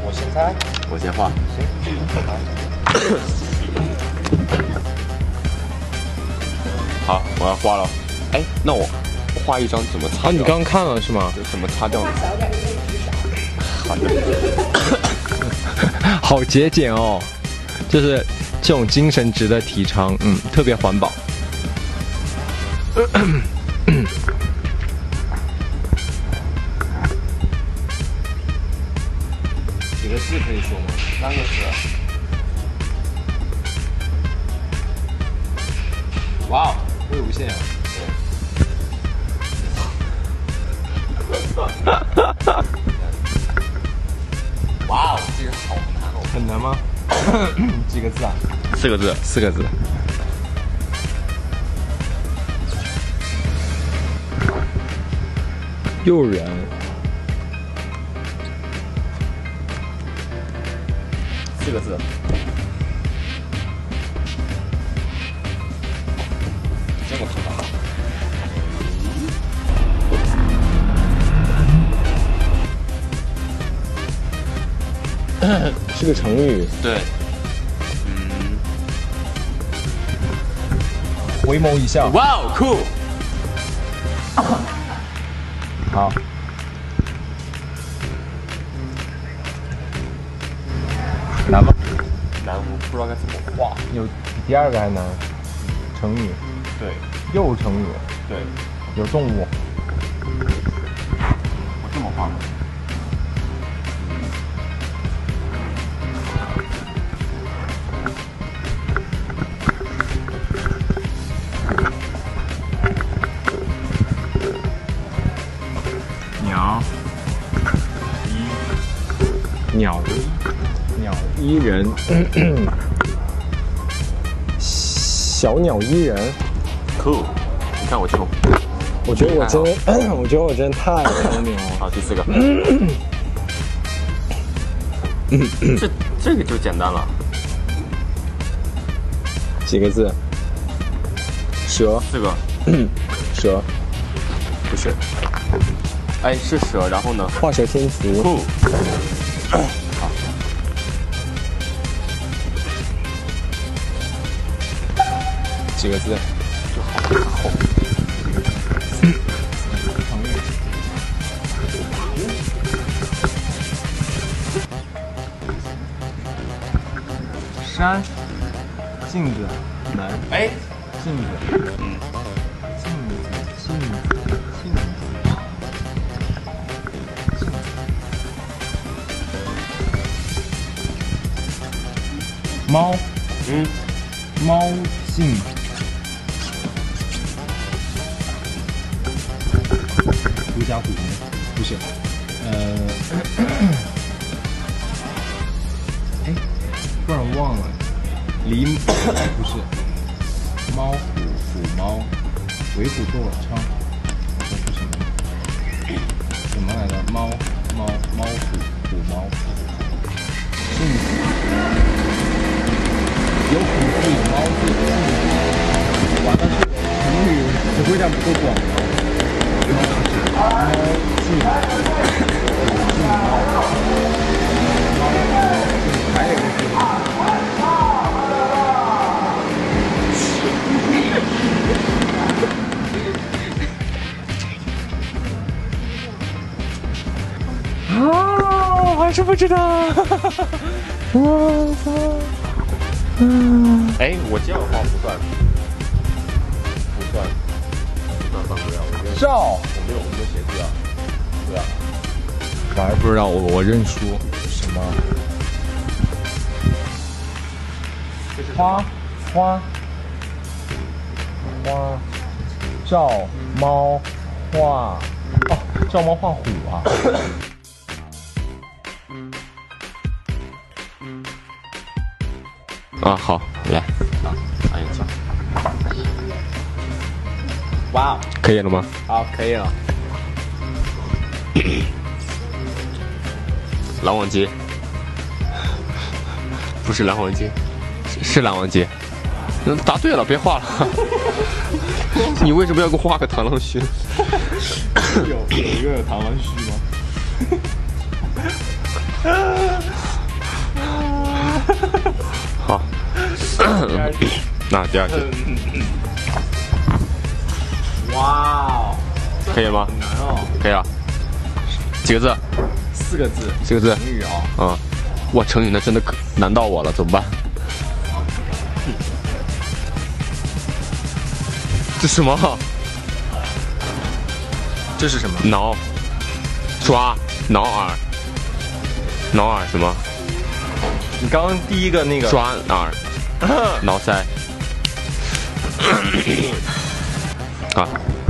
我先猜， 我先画。 行， 好，我要画了。哎，那我画一张怎么擦掉？ 啊，你刚刚看了是吗？ 怎么擦掉呢？好的。 好节俭哦，就是这种精神值得提倡，特别环保。 几个字可以说吗？3个字。 哇哦，会无限啊！ 哇哦，这个好难哦。 很难吗？几个字啊 4个字，4个字。 幼儿园。 4个字。这么可怕？ 是个成语。 对。 回眸一笑。 哇哦，酷！ 好。难吗？ 难，我不知道该怎么画。 有比第2个还难。成语。 对。 又成语。 对。 有动物。 我这么画吗？ 鸟依人，小鸟依人。 酷！你看我这种， 我觉得我真的太聪明了。 好，第4个。这个就简单了。 几个字？蛇。 4个。 蛇。 不是。哎，是蛇，然后呢？ 画蛇添足。 酷。好。 几个字？ 就好。 山，镜子，门。 哎， 镜子。猫，猫镜，狐假虎威，不是，哎，突然忘了，狸，不是，猫虎猫，为虎作伥，这是什么？什么来着？猫虎猫，镜子。有虎字有猫字，完了是成语词汇量不够广。猫镜，还有一个字。啊，我还是不知道。我操！ 哎，我这样画不算犯规啊！ 照， 我没有写字啊，对啊， 我还不知道，我认输。什么？花，照猫画，哦，照猫画虎啊。 啊，好，来，按一下。 哇， 可以了吗？ 好，可以了。 狼王街，不是狼王街，是狼王街。答对了，别画了。你为什么要给我画个螳螂须？ 有一个有螳螂须吗？ 好，那第二题， 哇哦， 可以吗？ 很难哦。 可以啊。几个字 4个字， ？4个字。 成语哦。 嗯，哇，成语那真的可难到我了，怎么办？这什么？ 这是什么？ 挠，抓，挠耳，挠耳什么？ 你刚刚第一个那个抓耳，挠腮。啊，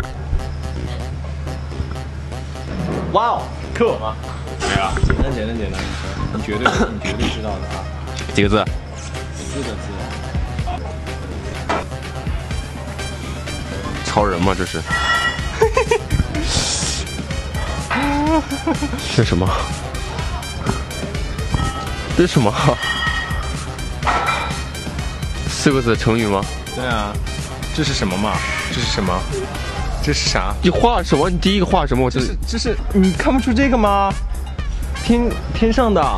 哇哦，课吗？ 没了。 简单，你绝对知道的啊。 几个字？ 4个字。 超人吗？这是？这是什么？这是什么？4个字成语吗？ 对啊，这是什么嘛？这是什么？这是啥？ 你画什么？你第一个画什么？我这是你看不出这个吗？天上的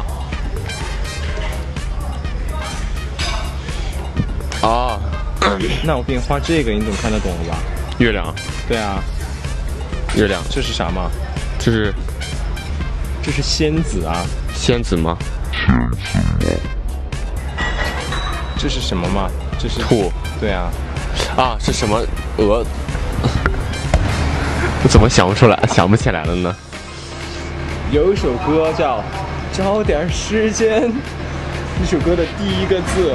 啊， 那我给你画这个，你总看得懂了吧？ 月亮， 对啊， 月亮， 这是啥嘛？ 这是仙子啊。 仙子吗？ 这是什么嘛？这是兔。 对啊， 啊，是什么鹅？我怎么想不起来了呢？ 有一首歌叫《找点时间》，这首歌的第一个字，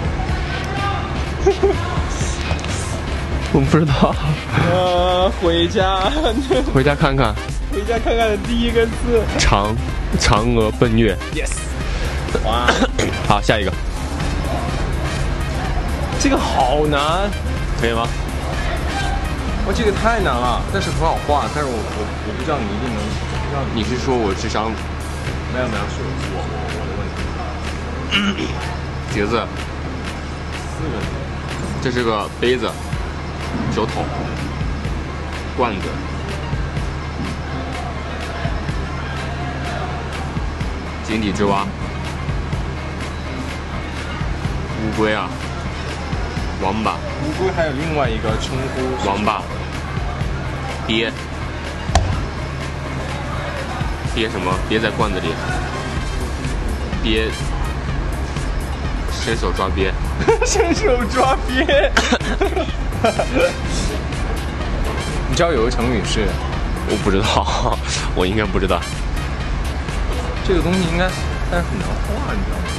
我不知道。 回家， 回家看看。 回家看看的第一个字。 嫦娥奔月。 Yes。哇， 好，下一个。 这个好难， 可以吗？ 哇，这个太难了，但是很好画，但是我不知道你一定能，不知道你是说我智商没有，是我的问题。 几个字？ 4个字。 这是个杯子、酒桶、罐子、井底之蛙、乌龟啊、王八、 乌龟还有另外一个称呼， 王八、鳖什么？鳖在罐子里，鳖伸手抓鳖。 伸手抓鳖。你知道有个成语是， 我不知道，我应该不知道。 这个东西应该，但是很难画，你知道吗？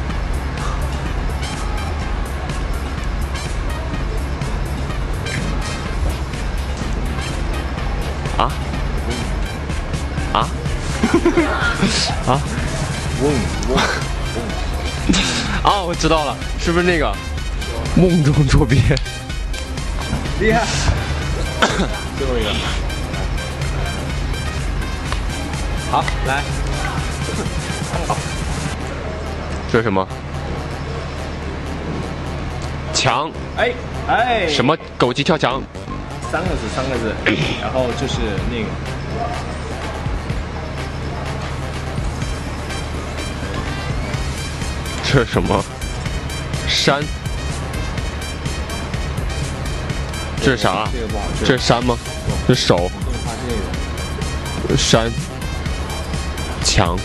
啊？啊？啊？ 嗡。 啊，我知道了，是不是那个梦中捉鳖？ 厉害。最后一个。好，来。好。 这是什么？墙。 哎。 什么？狗急跳墙。 3个字，然后就是那个。 这是什么？山。这是啥？ 这个不好。 这是山吗？这是手。 我给你画这个。 山。墙。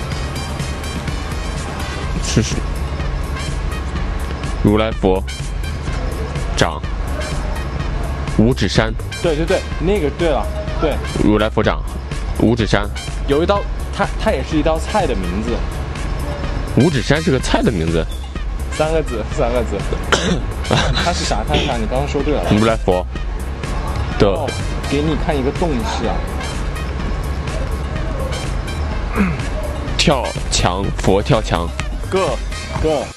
这是如来佛掌。五指山。 对，那个对了，对。 如来佛掌，五指山。 有一道，它也是一道菜的名字。 五指山是个菜的名字。 3个字。它是啥？你刚刚说对了。 如来佛的。 哦，给你看一个动势啊。 跳墙，佛跳墙。 个。